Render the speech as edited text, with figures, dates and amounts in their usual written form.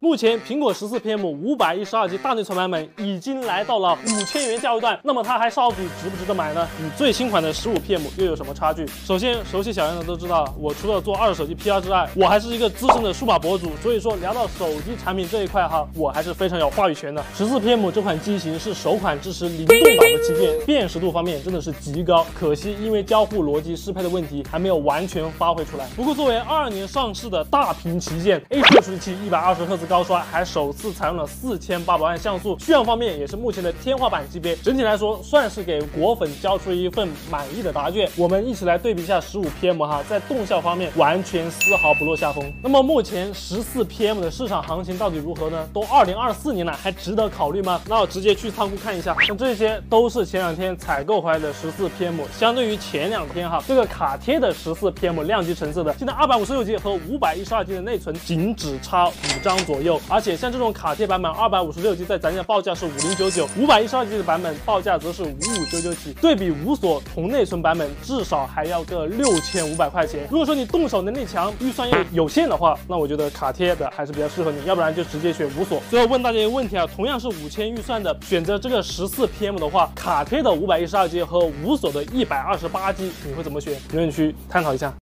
目前苹果14PM 512G 大内存版本已经来到了5000元价位段，那么它还到底值不值得买呢？与最新款的15PM 又有什么差距？首先，熟悉小样的都知道，我除了做二手手机 PR 之外，我还是一个资深的数码博主，所以说聊到手机产品这一块哈，我还是非常有话语权的。14PM 这款机型是首款支持灵动岛的旗舰，辨识度方面真的是极高，可惜因为交互逻辑适配的问题，还没有完全发挥出来。不过作为22年上市的大屏旗舰 A7 处理器120Hz 高刷，还首次采用了4800万像素，续航方面也是目前的天花板级别。整体来说，算是给果粉交出一份满意的答卷。我们一起来对比一下15PM 哈，在动效方面完全丝毫不落下风。那么目前14PM 的市场行情到底如何呢？都2024年了，还值得考虑吗？那我直接去仓库看一下。那这些都是前两天采购回来的14PM，相对于前两天哈，这个卡贴的14PM 亮级成色的，现在256G 和512G 的内存仅只差5张左右，而且像这种卡贴版本256G 在咱家报价是5099，512G 的版本报价则是55999起，对比无锁同内存版本至少还要个6500块钱。如果说你动手能力强，预算又有限的话，那我觉得卡贴的还是比较适合你，要不然就直接选无锁。最后问大家一个问题啊，同样是5000预算的，选择这个14PM 的话，卡贴的512G 和无锁的128G，你会怎么选？评论区探讨一下。